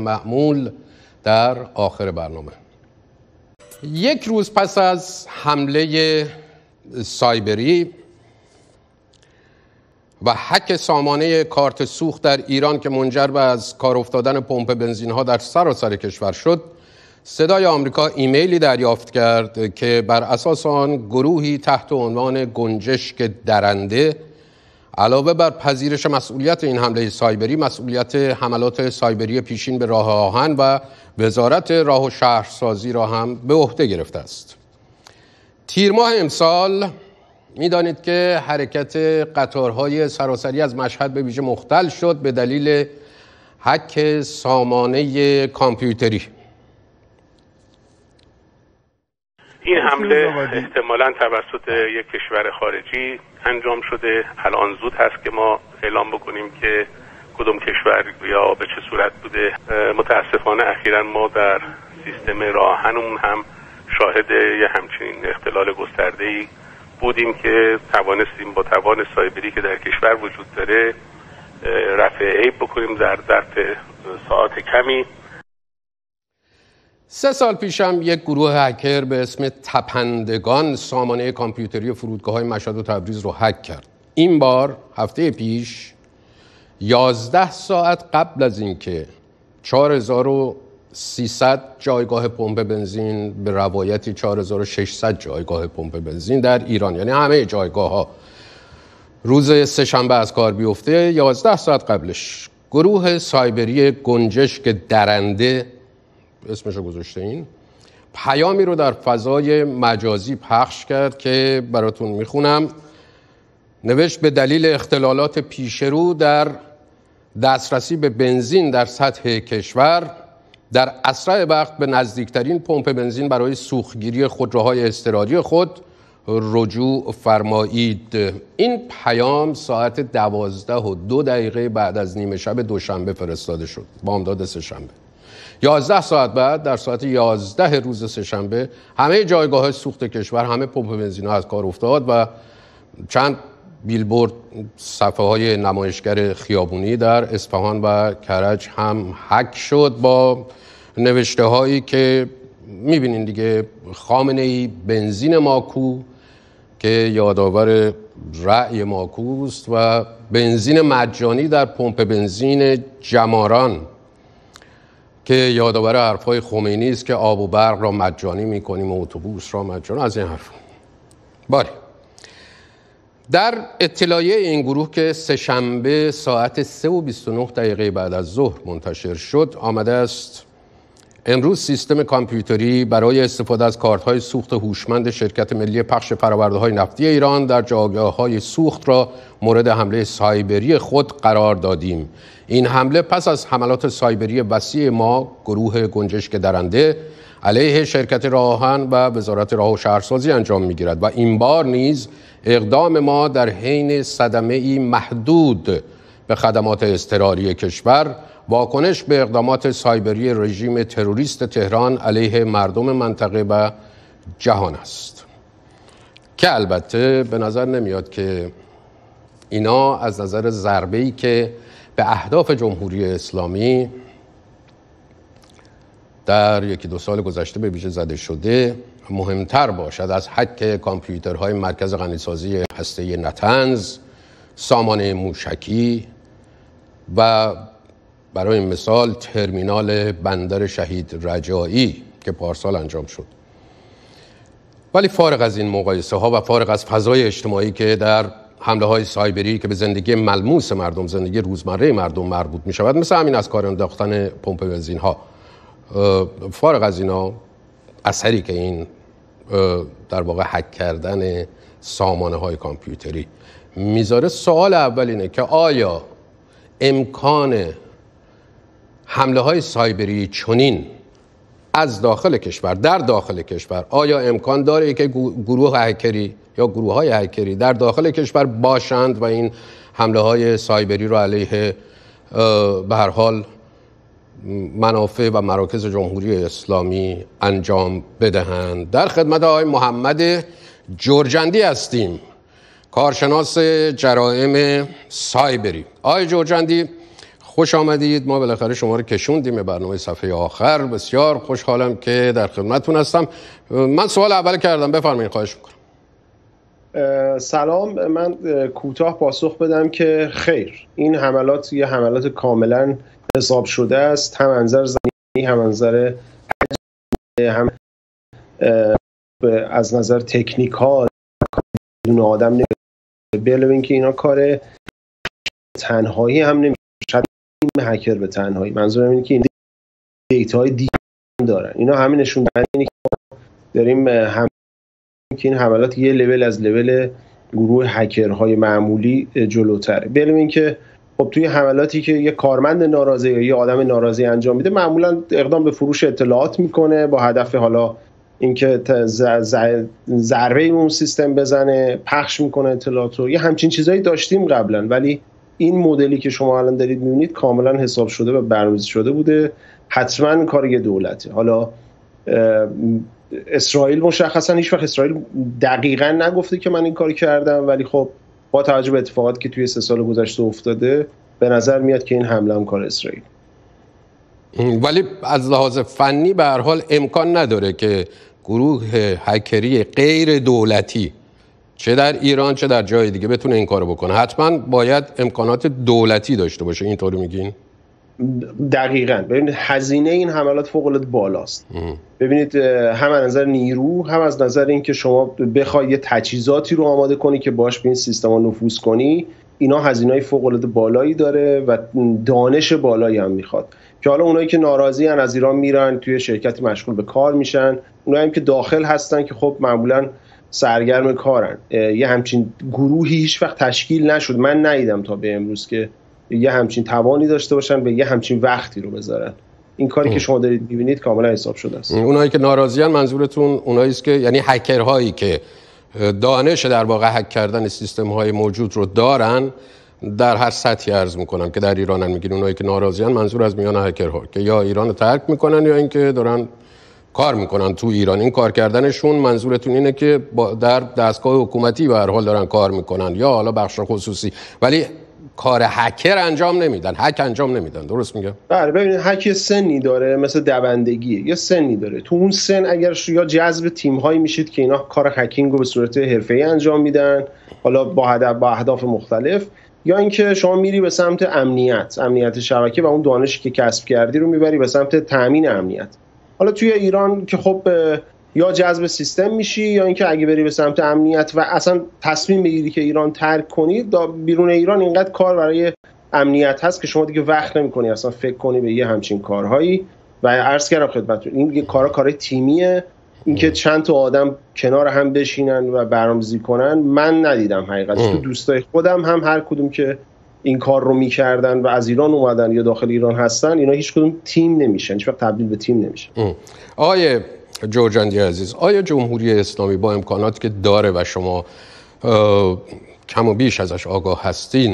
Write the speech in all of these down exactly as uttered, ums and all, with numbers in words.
معمول در آخر برنامه. یک روز پس از حمله سایبری و هک سامانه کارت سوخت در ایران که منجر به از کار افتادن پمپ بنزین ها در سراسر کشور شد، صدای آمریکا ایمیلی دریافت کرد که بر اساس آن گروهی تحت عنوان گنجشک درنده علاوه بر پذیرش مسئولیت این حمله سایبری، مسئولیت حملات سایبری پیشین به راه آهن و وزارت راه و شهرسازی را هم به عهده گرفته است. تیر ماه امسال می‌دانید که حرکت قطارهای سراسری از مشهد به ویژه مختل شد به دلیل هک سامانه کامپیوتری. این حمله احتمالاً توسط یک کشور خارجی انجام شده. الان زود هست که ما اعلام بکنیم که کدوم کشور یا به چه صورت بوده. متاسفانه اخیراً ما در سیستم راه آهنمون هم شاهد یه همچنین اختلال گسترده‌ای بودیم که توانستیم با توان سایبری که در کشور وجود داره رفع عیب بکنیم در ظرف ساعات کمی. سه سال پیش هم یک گروه هکر به اسم تپندگان سامانه کامپیوتری فرودگاه‌های مشهد و تبریز رو هک کرد. این بار هفته پیش یازده ساعت قبل از اینکه چهار هزار و سیصد جایگاه پمپ بنزین به روایتی چهار هزار و ششصد جایگاه پمپ بنزین در ایران، یعنی همه جایگاه‌ها، روز سه‌شنبه از کار بیفته، یازده ساعت قبلش گروه سایبری گنجشک درنده اسمشو گذاشته این پیامی رو در فضای مجازی پخش کرد که براتون میخونم. نوشت: به دلیل اختلالات پیشرو در دسترسی به بنزین در سطح کشور، در اسرع وقت به نزدیکترین پمپ بنزین برای سوختگیری خودروهای اضطراری خود رجوع فرمایید. این پیام ساعت دوازده و دو دقیقه بعد از نیمه شب دوشنبه فرستاده شد، بامداد سه‌شنبه. یازده ساعت بعد در ساعت یازده روز سه‌شنبه همه جایگاه سوخت کشور، همه پمپ بنزین ها از کار افتاد و چند بیلبورد، صفحه های نمایشگر خیابونی در اصفهان و کرج هم هک شد با نوشته هایی که میبینین دیگه: خامنه‌ای بنزین ماکو، که یادآور رأی ماکوست، و بنزین مجانی در پمپ بنزین جماران که یادآور حرفای خمینی است که آب و برق را مجانی میکنیم و اتوبوس را مجانی، از این حرف. باری در اطلاعیه این گروه که سه‌شنبه ساعت سه و بیست و نه دقیقه بعد از ظهر منتشر شد آمده است: امروز سیستم کامپیوتری برای استفاده از کارت‌های سوخت هوشمند شرکت ملی پخش فرآورده‌های نفتی ایران در جایگاه‌های سوخت را مورد حمله سایبری خود قرار دادیم. این حمله پس از حملات سایبری وسیع ما، گروه گنجشک درنده، علیه شرکت راه آهن و وزارت راه و شهرسازی انجام می‌گیرد و این بار نیز اقدام ما در حین صدمه‌ای محدود به خدمات اضطراری کشور واکنش به اقدامات سایبری رژیم تروریست تهران علیه مردم منطقه و جهان است، که البته به نظر نمیاد که اینا از نظر ضربه‌ای که به اهداف جمهوری اسلامی در یکی دو سال گذشته به ویژه زده شده مهمتر باشد از هک کامپیوترهای مرکز غنیسازی هسته‌ای نتنز، سامانه موشکی و برای مثال ترمینال بندر شهید رجایی که پارسال انجام شد. ولی فارغ از این مقایسه ها و فارغ از فضای اجتماعی که در حمله های سایبری که به زندگی ملموس مردم، زندگی روزمره مردم مربوط می شود، مثل همین از کار انداختن پمپ بنزین ها، فارغ از اینا اثری که این در واقع هک کردن سامانه های کامپیوتری میذاره، سوال اول اینه که آیا امکان حمله های سایبری چنین از داخل کشور، در داخل کشور، آیا امکان داره که گروه هکری یا گروه های هکری در داخل کشور باشند و این حمله های سایبری رو علیه به هر حال منافع و مراکز جمهوری اسلامی انجام بدهند؟ در خدمت آقای محمد جرجندی هستیم، کارشناس جرائم سایبری. آقای جرجندی، خوش آمدید. ما بالاخره شما رو کشوندیم به برنامه صفحه آخر. بسیار خوشحالم که در خدمتتون هستم. من سوال اول کردم، بفرمایید. خواهش میکنم. سلام. من کوتاه پاسخ بدم که خیر، این حملات یه حملات کاملا حساب شده است، هم منظر زمینی هم منظر هم از نظر تکنیکال بدون آدم نمیشه. علاوه اینکه اینا کار تنهایی هم نمیشه، شاید این هکر به تنهایی، منظورم اینه که این دیتاهای دیگه دارن. اینا همین نشون دهنده اینه که داریم هم که این حملات یه لول از لول گروه هکرهای معمولی جلوتره. علاوه اینکه خب توی حملاتی که یه کارمند ناراضی یا یه آدم ناراضی انجام میده، معمولا اقدام به فروش اطلاعات میکنه با هدف حالا اینکه ضربه اون سیستم بزنه، پخش میکنه اطلاعات رو. یه همچین چیزایی داشتیم قبلا، ولی این مدلی که شما الان دارید میبینید کاملا حساب شده و برنامه‌ریزی شده بوده. حتما کار یه دولته. حالا اسرائیل مشخصا هیچ وقت اسرائیل دقیقاً نگفته که من این کاری کردم، ولی خب با توجه به اتفاقاتی که توی سه سال گذشته افتاده به نظر میاد که این حمله هم کار اسرائیل. ولی از لحاظ فنی به هر حال امکان نداره که گروه هکری غیر دولتی چه در ایران چه در جای دیگه بتونه این کارو بکنه. حتما باید امکانات دولتی داشته باشه. اینطوری میگین؟ دقیقاً. ببینید هزینه این حملات فوق العاده بالاست. ام. ببینید هم از نظر نیرو، هم از نظر اینکه شما بخوای یه تجهیزاتی رو آماده کنی که باش به این سیستما نفوذ کنی، اینا هزینه‌های فوق العاده بالایی داره و دانش بالایی هم میخواد. که حالا اونایی که ناراضی ان از ایران میرن توی شرکتی مشغول به کار میشن، اونایی هم که داخل هستن که خب معمولاً سرگرم کارن. یه همچین گروهی هیچ وقت تشکیل نشد. من ندیدم تا به امروز که یه همچین توانی داشته باشن به یه همچین وقتی رو بذارن. این کاری ام. که شما دارید می‌بینید کاملا حساب شده است. اونایی که ناراضیان منظورتون اونایی است که یعنی هکرهایی که دانش در واقع هک کردن سیستم‌های موجود رو دارن، در هر سطحی عرض میکنم که در ایرانن. میگین اونایی که ناراضیان منظور از میان هکرها که یا ایران رو ترک میکنن یا اینکه دارن کار میکنن تو ایران. این کار کردنشون منظورتون اینه که در دستگاه حکومتی به هر حال دارن کار میکنن یا حالا بخش خصوصی، ولی کار هکر انجام نمیدن، هک انجام نمیدن. درست میگم؟ بله. ببینید هک سنی داره، مثل دوندگیه، یه سنی داره. تو اون سن اگر یا جذب تیم‌هایی میشید که اینا کار هکینگ رو به صورت حرفه‌ای انجام میدن، حالا با هدف با اهداف مختلف، یا اینکه شما میری به سمت امنیت، امنیت شبکه و اون دانشی که کسب کردی رو میبری به سمت تامین امنیت. حالا توی ایران که خب یا جذب سیستم میشی یا اینکه اگه بری به سمت امنیت و اصلا تصمیم بگیری که ایران ترک کنی، بیرون ایران اینقدر کار برای امنیت هست که شما دیگه وقت نمی‌کنی اصلا فکر کنی به یه همچین کارهایی. و عرض کردم خدمتتون این یه کارا کار تیمیه. اینکه چند تا آدم کنار هم بشینن و برنامه‌ریزی کنن من ندیدم حقیقت. تو دوستای خودم هم هر کدوم که این کار رو میکردن و از ایران اومدن یا داخل ایران هستن، اینا هیچ کدوم تیم نمیشن، هیچ وقت تبدیل به تیم نمیشن. آقای جرجندی عزیز، آیا جمهوری اسلامی با امکاناتی که داره و شما کم و بیش ازش آگاه هستین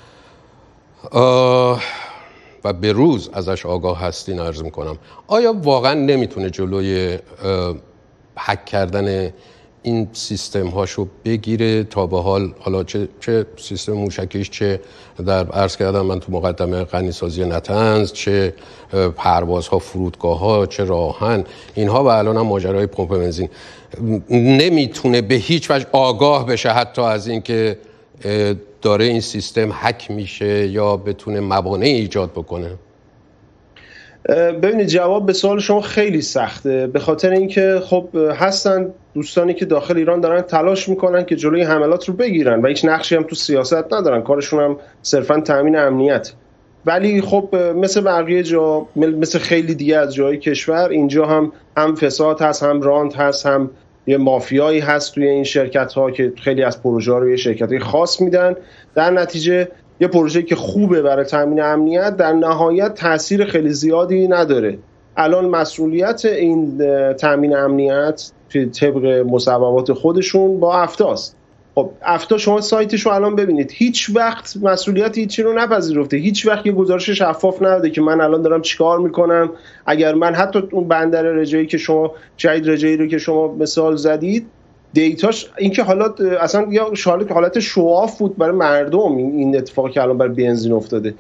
و به روز ازش آگاه هستین عرض میکنم، آیا واقعا نمیتونه جلوی هک کردن این سیستم هاشو بگیره تا به حال، حالا چه چه سیستم موشکیش، چه در عرض کردم من تو مقدمه غنیسازی نتنز، چه پروازها، فرودگاه‌ها، چه راهن، اینها و الان هم ماجرای پمپ بنزین، نمیتونه به هیچ وجه آگاه بشه حتی از اینکه داره این سیستم هک میشه یا بتونه موانع ایجاد بکنه؟ ببینید جواب به سوال شما خیلی سخته، به خاطر اینکه خب هستن دوستانی که داخل ایران دارن تلاش میکنن که جلوی حملات رو بگیرن و هیچ نقشی هم تو سیاست ندارن، کارشون هم صرفا تامین امنیت. ولی خب مثل بقیه جا، مثل خیلی دیگه از جای کشور، اینجا هم هم فساد هست، هم رانت هست، هم یه مافیایی هست توی این شرکت ها که خیلی از پروژه ها رو یه شرکت های خاص میدن. در نتیجه یه پروژه که خوبه برای تامین امنیت در نهایت تأثیر خیلی زیادی نداره. الان مسئولیت این تامین امنیت طبق مصوبات خودشون با افتاست. خب افتا شما سایتش رو الان ببینید، هیچ وقت مسئولیت هیچی رو نپذیرفته، هیچ وقت یه گزارش شفاف نداده که من الان دارم چیکار میکنم. اگر من حتی اون بندر رجایی که شما شهید رجایی رو که شما مثال زدید، دیتاش اینکه حالا اصلا یا حالت حالت شواف بود برای مردم، این اتفاقی که الان برای بنزین افتاده،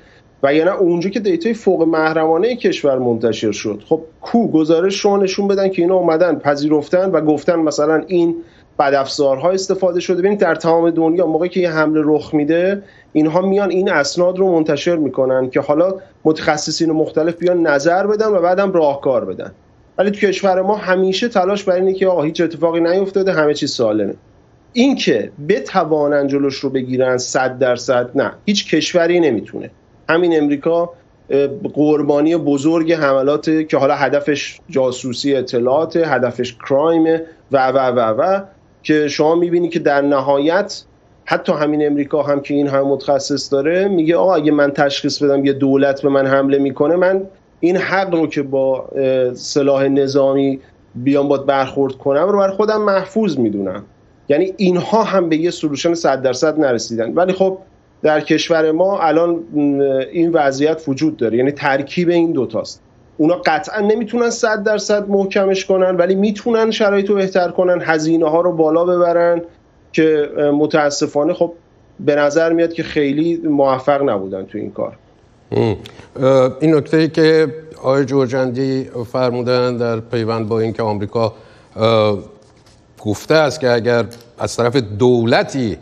و یعنی اونجا که دیتای فوق محرمانه کشور منتشر شد، خب کو گزارش شما نشون بدن که اینا اومدن پذیرفتن و گفتن مثلا این بدافزارها استفاده شده. ببینید در تمام دنیا موقعی که یه حمله رخ میده اینها میان این اسناد رو منتشر میکنن که حالا متخصصین مختلف بیان نظر بدن و بعدم راهکار بدن. ولی تو کشور ما همیشه تلاش بر اینه که آقا هیچ اتفاقی نیفتاده، همه چیز سالمه. این که بتوانن جلوش رو بگیرن صد درصد نه، هیچ کشوری نمیتونه. همین امریکا قربانی بزرگ حملات که حالا هدفش جاسوسی اطلاعات، هدفش کرایم و و و و که شما میبینی که در نهایت حتی همین امریکا هم که این هم متخصص داره میگه آقا اگه من تشخیص بدم یه دولت به من حمله میکنه، من این حق رو که با سلاح نظامی بیام باید برخورد کنم رو بر خودم محفوظ میدونم. یعنی اینها هم به یه سولوشن صد درصد نرسیدن. ولی خب در کشور ما الان این وضعیت وجود داره، یعنی ترکیب این دوتاست. اونا قطعا نمیتونن صد درصد محکمش کنن ولی میتونن شرایط رو بهتر کنن، هزینه ها رو بالا ببرن که متاسفانه خب به نظر میاد که خیلی موفق نبودن تو این کار. این نکته‌ای که آقای جرجندی فرمودن در پیوند با این که آمریکا گفته است که اگر از طرف دولتی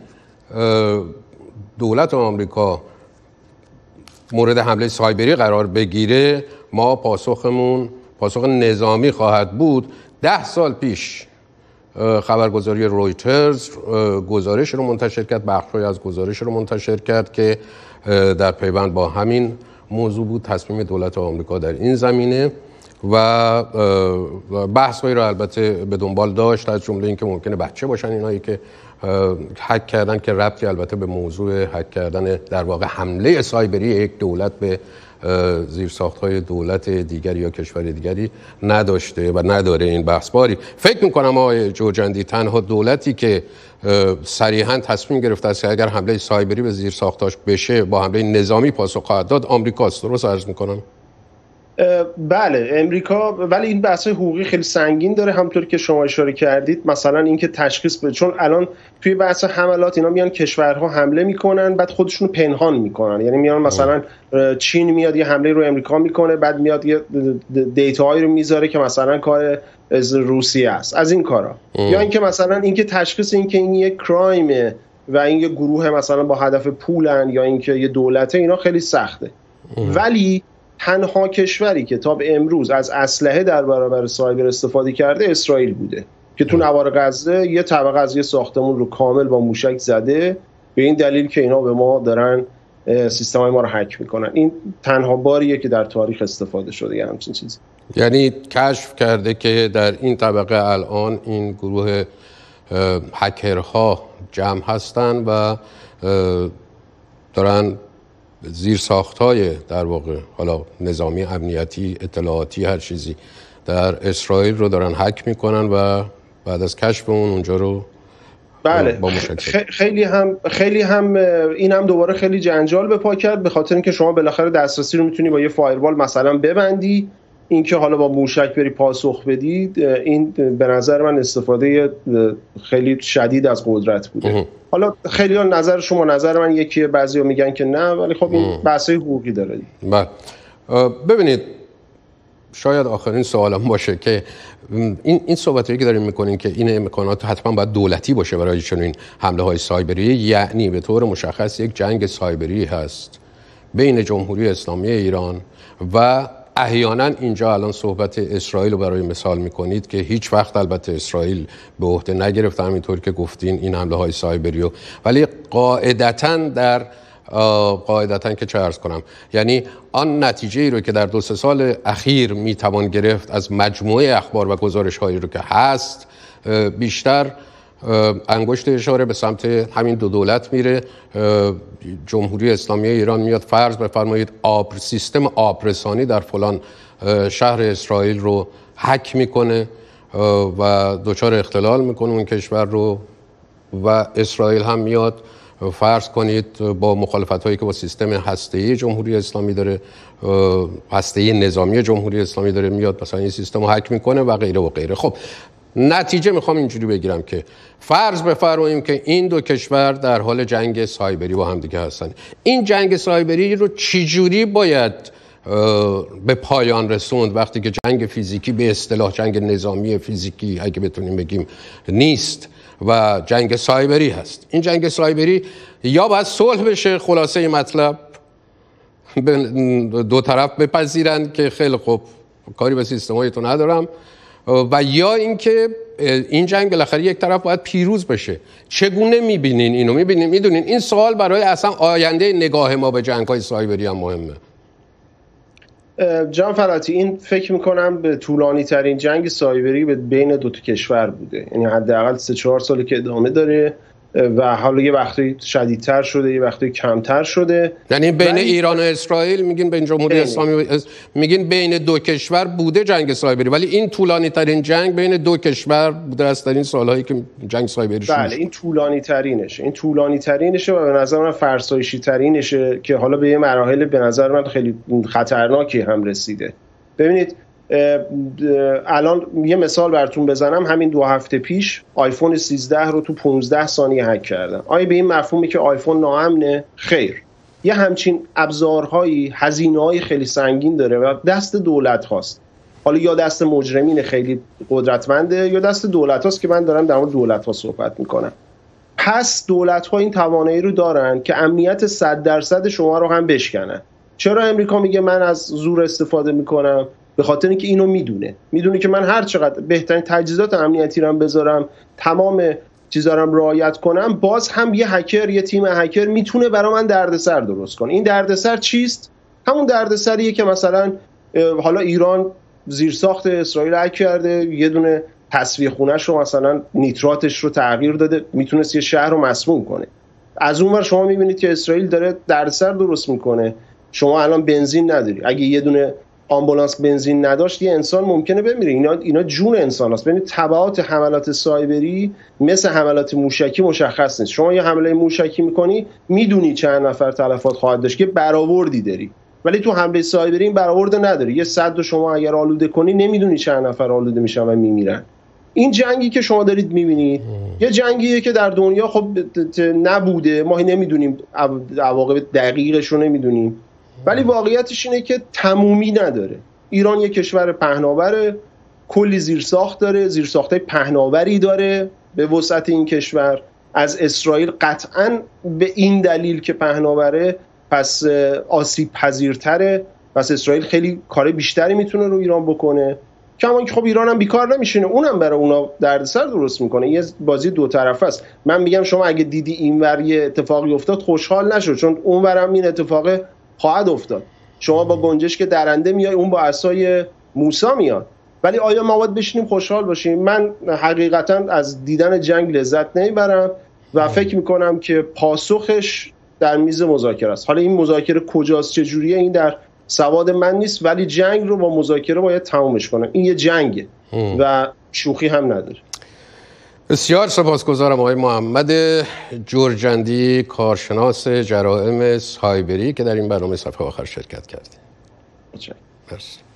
دولت آمریکا مورد حمله سایبری قرار بگیره، ما پاسخمون پاسخ نظامی خواهد بود. ده سال پیش خبرگزاری رویترز گزارش رو منتشر کرد، بخشی از گزارش رو منتشر کرد که در پیوند با همین موضوع بود، تصمیم دولت آمریکا در این زمینه و بحث‌هایی رو البته به دنبال داشت، از جمله اینکه ممکنه بچه باشن اینایی که هک کردن، که ربطی البته به موضوع هک کردن در واقع حمله سایبری یک دولت به زیرساخت‌های دولت دیگری یا کشور دیگری نداشته و نداره این بحث باری. فکر می‌کنم آقای جرجندی تنها دولتی که صریحاً تصمیم گرفته است که اگر حمله سایبری به زیرساختاش بشه با حمله نظامی پاسخ خواهد داد آمریکاست. درست عرض می‌کنم؟ بله امریکا، ولی این بحث‌های حقوقی خیلی سنگین داره، همونطور که شما اشاره کردید. مثلا اینکه تشخیص بده، چون الان توی بحث حملات اینا میان کشورها حمله میکنن بعد خودشون رو پنهان میکنن. یعنی میان مثلا چین میاد یه حمله رو امریکا میکنه، بعد میاد یه دیتاهایی رو میذاره که مثلا کار از روسیه است، از این کارا. یا اینکه مثلا اینکه تشخیص اینکه این یک کرایمه و این یه گروه مثلا با هدف پولن یا اینکه یه دولته، اینا خیلی سخته. ولی تنها کشوری که تا به امروز از اسلحه در برابر سایبر استفاده کرده اسرائیل بوده که تو نوار غزه یه طبقه از یه ساختمون رو کامل با موشک زده، به این دلیل که اینا به ما دارن سیستم‌های ما رو هک میکنن. این تنها باریه که در تاریخ استفاده شده یه همچین چیزی. یعنی کشف کرده که در این طبقه الان این گروه هکرها جمع هستن و دارن زیر ساختای در واقع حالا نظامی، امنیتی، اطلاعاتی، هر چیزی در اسرائیل رو دارن هک میکنن و بعد از کشف اون اونجا رو بله خیلی هم خیلی هم این هم دوباره خیلی جنجال به پا کرد، به خاطر اینکه شما بالاخره دسترسی رو میتونی با یه فایروال مثلا ببندی، اینکه حالا با موشک بری پاسخ بدید، این به نظر من استفاده خیلی شدید از قدرت بوده. حالا خیلی ها نظر شما نظر من یکیه، بعضیا میگن که نه، ولی خب این بحثای حقوقی داره. بله ببینید، شاید آخرین سوالم باشه که این این صحبتایی که داریم میکنین که این امکانات حتما باید دولتی باشه برای چنین حمله های سایبری، یعنی به طور مشخص یک جنگ سایبری هست بین جمهوری اسلامی ایران و احیانا اینجا الان صحبت اسرائیل رو برای مثال میکنید که هیچ وقت البته اسرائیل به عهده نگرفت همینطور که گفتین این حمله های سایبری رو، ولی قاعدتاً در قاعدتاً که چه عرض کنم، یعنی آن نتیجه ای رو که در دو سه سال اخیر میتوان گرفت از مجموعه اخبار و گزارش هایی رو که هست، بیشتر انگشت اشاره به سمت همین دو دولت میره. جمهوری اسلامی ایران میاد فرض بفرمایید آب سیستم آبرسانی در فلان شهر اسرائیل رو هک میکنه و دچار اختلال میکنه اون کشور رو، و اسرائیل هم میاد فرض کنید با مخالفت هایی که با سیستم هسته‌ای جمهوری اسلامی داره، هسته‌ای نظامی جمهوری اسلامی داره، میاد مثلا این سیستم رو هک میکنه و غیره و غیره. خب نتیجه میخوام اینجوری بگیرم که فرض بفرماییم که این دو کشور در حال جنگ سایبری با هم دیگه هستن. این جنگ سایبری رو چجوری باید به پایان رسوند وقتی که جنگ فیزیکی به اصطلاح جنگ نظامی فیزیکی اگه بتونیم بگیم نیست و جنگ سایبری هست؟ این جنگ سایبری یا باید صلح بشه، خلاصه مطلب دو طرف بپذیرند که خیلی خوب کاری به سیستم‌های تو ندارم، و یا اینکه این جنگ بالاخره یک طرف باید پیروز بشه. چگونه میبینین اینو؟ میبینین میدونین این سوال برای اصلا آینده نگاه ما به جنگ‌های سایبری هم مهمه. جان فلاتی، این فکر میکنم به طولانی ترین جنگ سایبری بین دو تا کشور بوده، یعنی حداقل سه چهار ساله که ادامه داره و حالا یه وقتی شدیدتر شده یه وقتی کمتر شده. یعنی بین ایران و اسرائیل میگین، بین جمهوری اسلامی میگین بین دو کشور بوده جنگ سایبری، ولی این طولانی ترین جنگ بین دو کشور بوده است در این سالهایی که جنگ سایبری شده. بله، این طولانی ترینشه، این طولانی ترینشه و به نظر من فرسایشی ترینشه که حالا به یه مراحل به نظر من خیلی خطرناکی هم رسیده. ببینید الان یه مثال براتون بزنم، همین دو هفته پیش آیفون سیزده رو تو پانزده ثانیه هک کردن. آیا به این مفهومی که آیفون ناامنه؟ خیر. یه همچین ابزارهایی هزینه‌های خیلی سنگین داره و دست دولت هاست. حالا یا دست مجرمین خیلی قدرتمنده یا دست دولت هاست که من دارم در مورد دولت ها صحبت میکنم. پس دولت ها این توانایی رو دارن که امنیت صد درصد شما رو هم بشکنن. چرا امریکا میگه من از زور استفاده میکنم؟ به خاطر اینکه اینو میدونه میدونه که من هر چقدر بهترین تجهیزات امنیتی رو بذارم، تمام چیزا رو رعایت کنم، باز هم یه هکر یه تیم هکر میتونه برای من دردسر درست کنه. این دردسر چیست؟ همون دردسریه که مثلا حالا ایران زیرساخت اسرائیل هک کرده، یه دونه تصفیه خونه‌ش رو مثلا نیتراتش رو تغییر داده، میتونست یه شهر رو مسموم کنه. از اون ور شما میبینید که اسرائیل داره دردسر درست میکنه. شما الان بنزین نداری، اگه یه دونه آمبولانس بنزین نداشت یه انسان ممکنه بمیره. اینا اینا جون انسان هست. ببینید تبعات حملات سایبری مثل حملات موشکی مشخص نیست. شما یه حمله موشکی میکنی میدونی چند نفر تلفات خواهد داشت که برآوردی داری، ولی تو حمله سایبری این برآورد نداری. یه صد رو شما اگر آلوده کنی نمیدونی چند نفر آلوده میشن و میمیرن. این جنگی که شما دارید میبینید یه جنگیه که در دنیا خب نبوده، ما نمیدونیم عواقب دقیقش رو نمیدونیم، ولی واقعیتش اینه که تمومی نداره. ایران یک کشور پهناوره، کلی زیرساخت داره، زیرساختای پهناوری داره به وسعت این کشور. از اسرائیل قطعاً به این دلیل که پهناوره پس آسیب پذیرتره، پس اسرائیل خیلی کار بیشتری میتونه رو ایران بکنه. کما که خب ایران هم بیکار نمیشینه، اونم برای اونا دردسر درست میکنه. یه بازی دو طرفه است. من میگم شما اگه دیدی اینور یه اتفاقی افتاد خوشحال نشو، چون اونورم این اتفاق خواهد افتاد. شما با گنجشک درنده میای، اون با عصای موسی میاد. ولی آیا ما باید بشینیم خوشحال باشیم؟ من حقیقتا از دیدن جنگ لذت نمیبرم و فکر میکنم که پاسخش در میز مذاکره است. حالا این مذاکره کجاست، چه جوریه، این در سواد من نیست، ولی جنگ رو با مذاکره باید تمومش کنن. این یه جنگه و شوخی هم نداره. بسیار سپاسگزارم آقای محمد جرجندی، کارشناس جرائم سایبری که در این برنامه صفحه آخر شرکت کردید. مرسی.